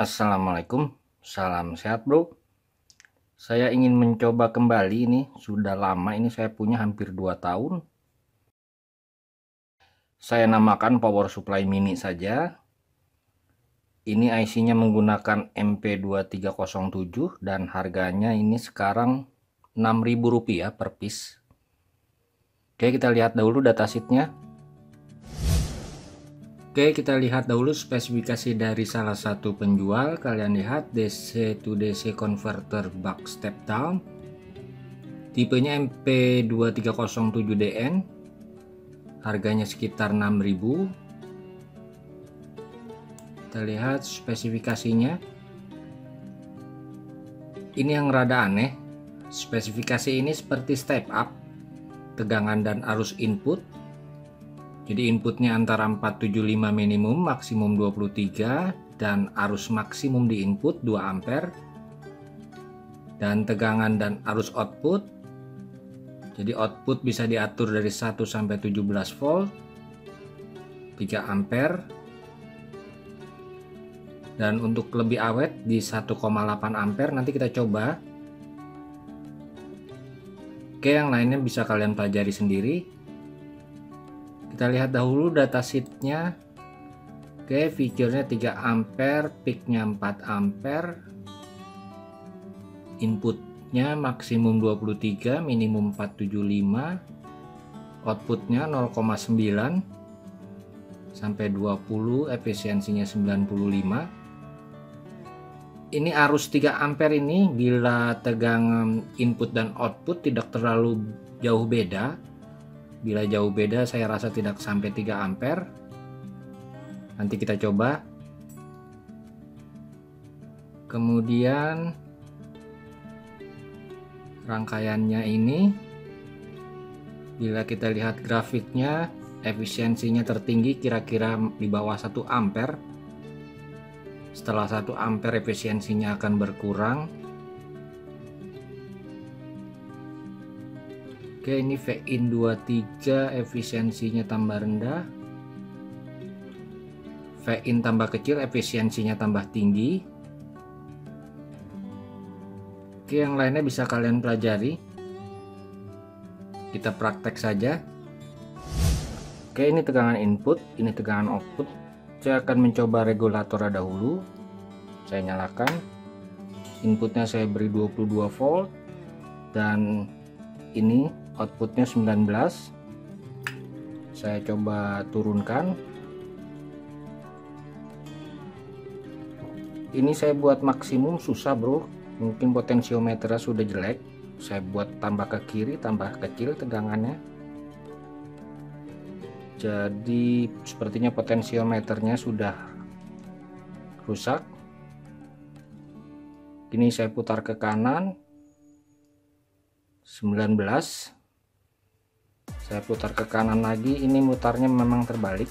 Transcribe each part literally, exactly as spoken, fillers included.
Assalamualaikum, salam sehat bro. Saya ingin mencoba kembali ini, sudah lama ini saya punya hampir dua tahun. Saya namakan power supply mini saja. Ini I C-nya menggunakan M P dua tiga nol tujuh dan harganya ini sekarang enam ribu rupiah per piece. Oke, kita lihat dahulu datasheetnya. Oke, kita lihat dahulu spesifikasi dari salah satu penjual. Kalian lihat D C to D C converter buck step down, tipenya M P dua tiga nol tujuh D N, harganya sekitar enam ribu. Kita lihat spesifikasinya. Ini yang rada aneh, spesifikasi ini seperti step up tegangan dan arus input. Jadi inputnya antara empat ratus tujuh puluh lima minimum, maksimum dua puluh tiga, dan arus maksimum di input dua ampere. Dan tegangan dan arus output, jadi output bisa diatur dari satu sampai tujuh belas volt, tiga ampere. Dan untuk lebih awet di satu koma delapan ampere, nanti kita coba. Oke, yang lainnya bisa kalian pelajari sendiri. Kita lihat dahulu datasheetnya. Oke, feature-nya tiga ampere, peak-nya empat ampere, inputnya maksimum dua puluh tiga, minimum empat ratus tujuh puluh lima, outputnya nol koma sembilan sampai dua puluh, efisiensinya sembilan puluh lima. Ini arus tiga ampere ini bila tegangan input dan output tidak terlalu jauh beda. Bila jauh beda saya rasa tidak sampai tiga ampere. Nanti kita coba. Kemudian rangkaiannya ini, bila kita lihat grafiknya, efisiensinya tertinggi kira-kira di bawah satu ampere. Setelah satu ampere efisiensinya akan berkurang. Oke, ini V-in dua puluh tiga efisiensinya tambah rendah. V-in tambah kecil efisiensinya tambah tinggi. Oke, yang lainnya bisa kalian pelajari. Kita praktek saja. Oke, ini tegangan input, ini tegangan output. Saya akan mencoba regulator dahulu. Saya nyalakan. Inputnya saya beri dua puluh dua volt. Dan ini outputnya sembilan belas. Saya coba turunkan. Ini saya buat maksimum susah bro. Mungkin potensiometernya sudah jelek. Saya buat tambah ke kiri, tambah kecil tegangannya. Jadi sepertinya potensiometernya sudah rusak. Ini saya putar ke kanan sembilan belas. Saya putar ke kanan lagi, ini mutarnya memang terbalik.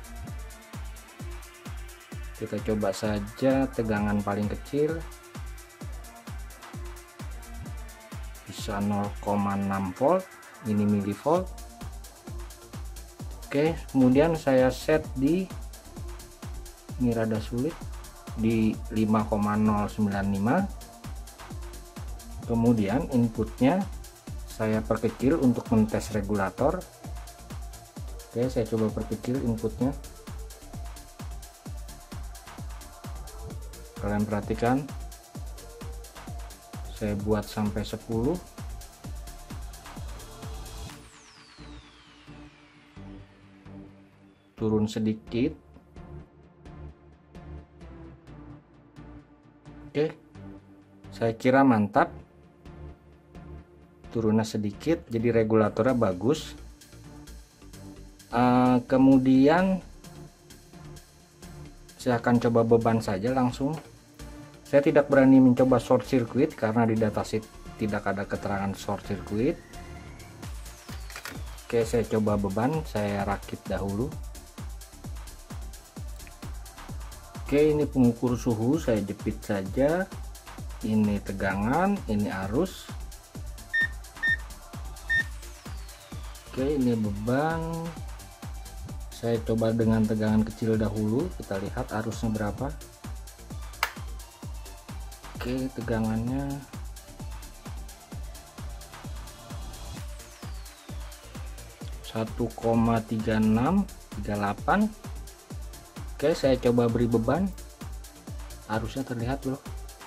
Kita coba saja tegangan paling kecil. Bisa nol koma enam volt, ini milivolt. Oke, kemudian saya set di, ini rada sulit, di lima koma nol sembilan lima. Kemudian inputnya saya perkecil untuk mentes regulator. Oke, saya coba perkecil inputnya. Kalian perhatikan, saya buat sampai sepuluh. Turun sedikit. Oke, saya kira mantap. Turunnya sedikit, jadi regulatornya bagus. Uh, kemudian saya akan coba beban saja langsung. Saya tidak berani mencoba short circuit karena di datasheet tidak ada keterangan short circuit. Oke, saya coba beban, saya rakit dahulu. Oke, ini pengukur suhu, saya jepit saja. Ini tegangan, ini arus. Oke, ini beban. Saya coba dengan tegangan kecil dahulu, kita lihat arusnya berapa. Oke, tegangannya satu koma tiga enam tiga delapan. Oke, saya coba beri beban, arusnya terlihat loh,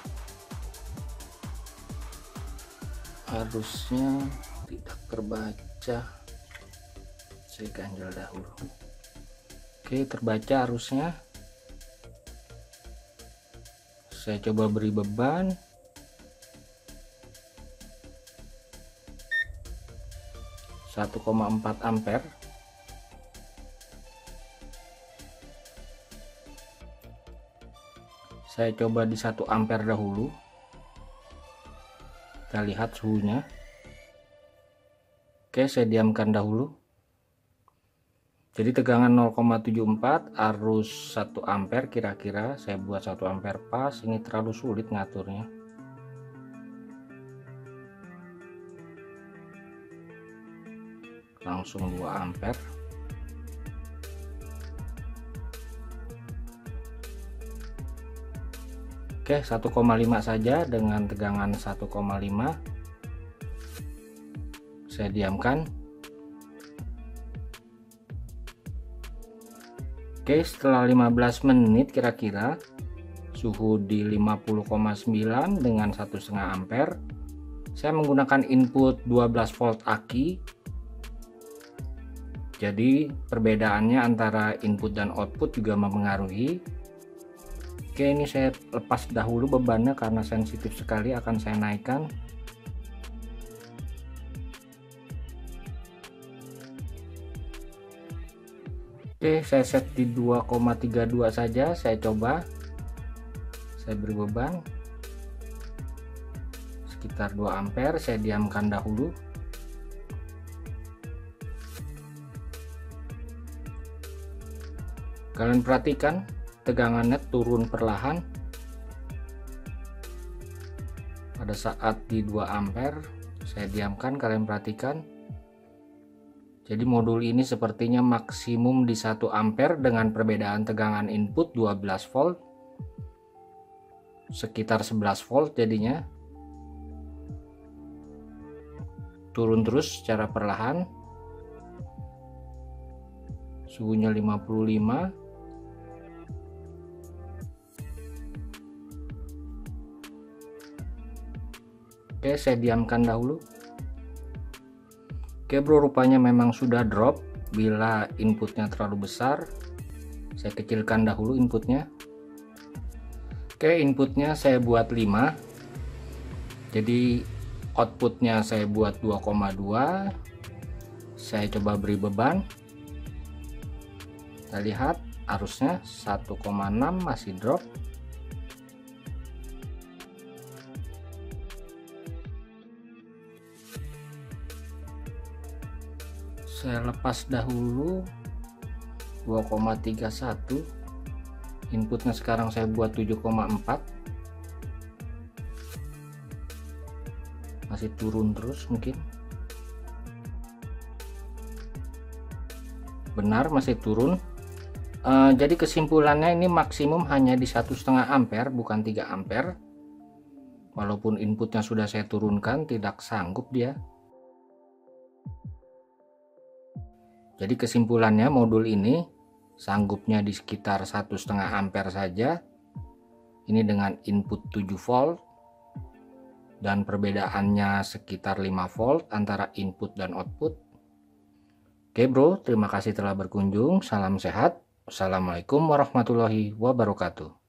arusnya tidak terbaca, saya ganjel dahulu. Oke, terbaca arusnya. Saya coba beri beban, satu koma empat ampere. Saya coba di satu ampere dahulu, kita lihat suhunya. Oke, saya diamkan dahulu. Jadi tegangan nol koma tujuh empat, arus satu ampere kira-kira. Saya buat satu ampere pas, ini terlalu sulit ngaturnya. Langsung dua ampere. Oke, satu koma lima saja dengan tegangan satu koma lima. Saya diamkan. Oke, setelah lima belas menit kira-kira, suhu di lima puluh koma sembilan dengan satu koma lima ampere. Saya menggunakan input dua belas volt aki. Jadi perbedaannya antara input dan output juga mempengaruhi. Oke, ini saya lepas dahulu bebannya karena sensitif sekali, akan saya naikkan. Oke, saya set di dua koma tiga dua saja. Saya coba, saya beri beban sekitar dua ampere. Saya diamkan dahulu. Kalian perhatikan tegangannya turun perlahan pada saat di dua ampere. Saya diamkan, kalian perhatikan. Jadi modul ini sepertinya maksimum di satu ampere dengan perbedaan tegangan input dua belas volt, sekitar sebelas volt jadinya. Turun terus secara perlahan. Suhunya lima puluh lima. Oke, saya diamkan dahulu. Oke bro, rupanya memang sudah drop bila inputnya terlalu besar. Saya kecilkan dahulu inputnya. Oke, inputnya saya buat lima. Jadi outputnya saya buat dua koma dua. Saya coba beri beban. Kita lihat arusnya satu koma enam masih drop. Saya lepas dahulu dua koma tiga satu. Inputnya sekarang saya buat tujuh koma empat. Masih turun terus mungkin. Benar, masih turun. E, jadi kesimpulannya ini maksimum hanya di satu koma lima ampere, bukan tiga ampere. Walaupun inputnya sudah saya turunkan, tidak sanggup dia. Jadi kesimpulannya modul ini sanggupnya di sekitar satu koma lima ampere saja. Ini dengan input tujuh volt dan perbedaannya sekitar lima volt antara input dan output. Oke bro, terima kasih telah berkunjung. Salam sehat. Wassalamualaikum warahmatullahi wabarakatuh.